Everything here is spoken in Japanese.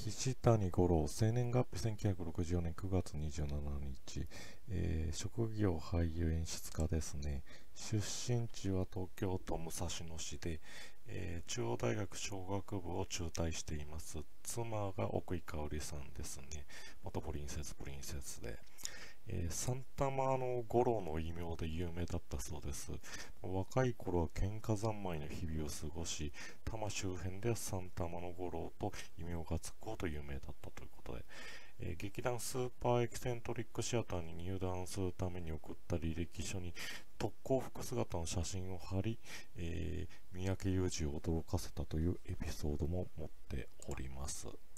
岸谷五郎、生年月日1964年9月27日、職業俳優演出家ですね。出身地は東京都武蔵野市で、中央大学商学部を中退しています。妻が奥井香織さんですね。元プリンセスで、サンタマの五郎の異名で有名だったそうです。若い頃は喧嘩三昧の日々を過ごし、多摩周辺ではサンタマの五郎と異名がつくほど有名だったということで、劇団スーパーエキセントリックシアターに入団するために送った履歴書に特攻服姿の写真を貼り、三宅裕司を驚かせたというエピソードも持っております。